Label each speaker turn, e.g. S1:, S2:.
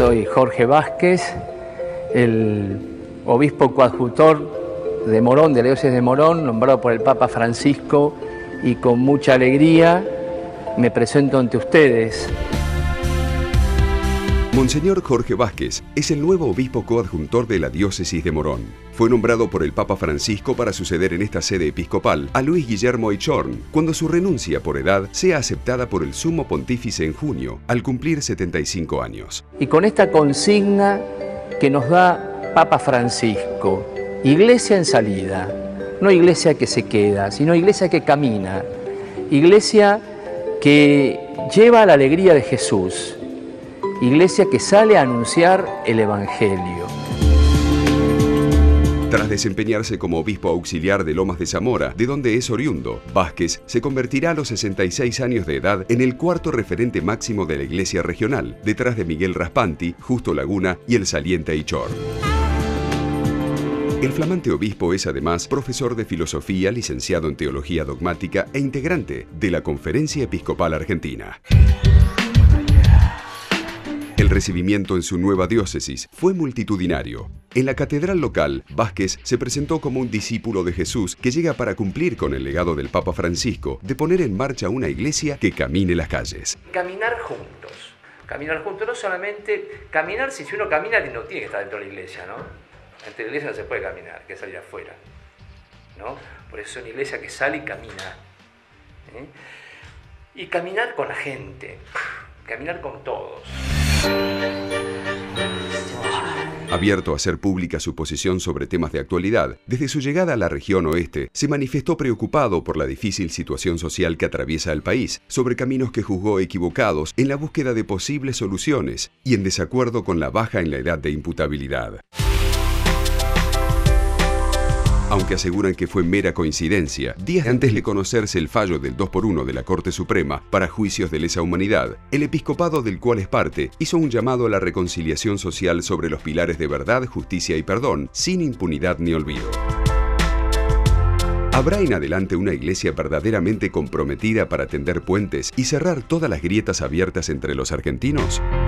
S1: Soy Jorge Vázquez, el obispo coadjutor de Morón, de la diócesis de Morón, nombrado por el Papa Francisco, y con mucha alegría me presento ante ustedes.
S2: Monseñor Jorge Vázquez es el nuevo obispo coadjuntor de la diócesis de Morón. Fue nombrado por el Papa Francisco para suceder en esta sede episcopal a Luis Guillermo Eichhorn, cuando su renuncia por edad sea aceptada por el Sumo Pontífice en junio, al cumplir 75 años.
S1: Y con esta consigna que nos da Papa Francisco, iglesia en salida, no iglesia que se queda, sino iglesia que camina, iglesia que lleva la alegría de Jesús, iglesia que sale a anunciar el Evangelio.
S2: Tras desempeñarse como obispo auxiliar de Lomas de Zamora, de donde es oriundo, Vázquez se convertirá a los 66 años de edad en el cuarto referente máximo de la iglesia regional, detrás de Miguel Raspanti, Justo Laguna y el saliente Eichhorn. El flamante obispo es además profesor de filosofía, licenciado en teología dogmática e integrante de la Conferencia Episcopal Argentina. El recibimiento en su nueva diócesis fue multitudinario. En la catedral local, Vázquez se presentó como un discípulo de Jesús que llega para cumplir con el legado del Papa Francisco de poner en marcha una iglesia que camine las calles.
S1: Caminar juntos, no solamente caminar, si uno camina no tiene que estar dentro de la iglesia, ¿no? Dentro de la iglesia no se puede caminar, hay que salir afuera, ¿no? Por eso es una iglesia que sale y camina, ¿eh? Y caminar con la gente, caminar con todos.
S2: Abierto a hacer pública su posición sobre temas de actualidad, desde su llegada a la región oeste, se manifestó preocupado por la difícil situación social que atraviesa el país, sobre caminos que juzgó equivocados en la búsqueda de posibles soluciones y en desacuerdo con la baja en la edad de imputabilidad. Aunque aseguran que fue mera coincidencia, días antes de conocerse el fallo del 2x1 de la Corte Suprema para juicios de lesa humanidad, el episcopado del cual es parte hizo un llamado a la reconciliación social sobre los pilares de verdad, justicia y perdón, sin impunidad ni olvido. ¿Habrá en adelante una iglesia verdaderamente comprometida para tender puentes y cerrar todas las grietas abiertas entre los argentinos?